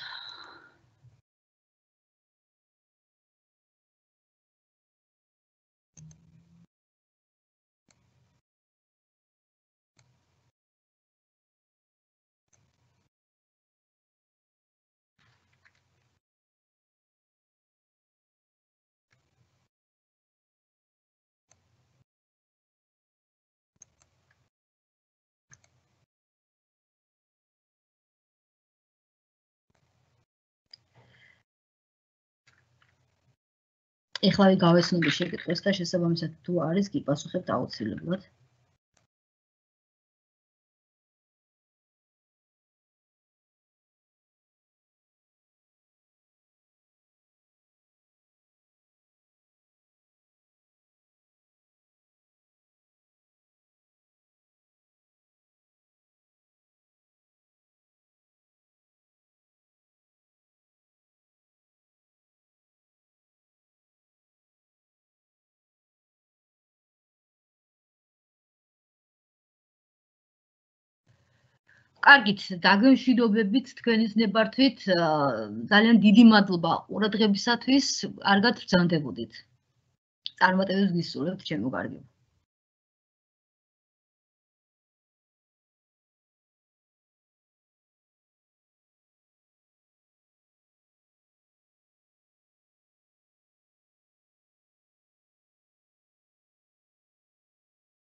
ეხლა გავესწრები შეკითხვას და შესაბამისად თუ არის, კი პასუხებთ აუცილებლად. კარგით, დაგემშვიდობებით თქვენის ნებართვით. ძალიან დიდი მადლობა ყურადღებისათვის. კარგად ბრძანდებოდით. წარმატებებს გისურვებთ, ჩემო კარგებო.